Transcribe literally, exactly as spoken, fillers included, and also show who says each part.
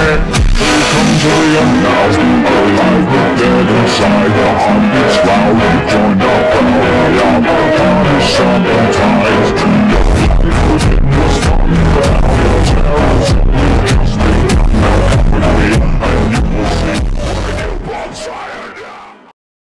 Speaker 1: Here comes the end now, alive but dead inside. The heartbeats loud, join the crowd. We are the party, something time.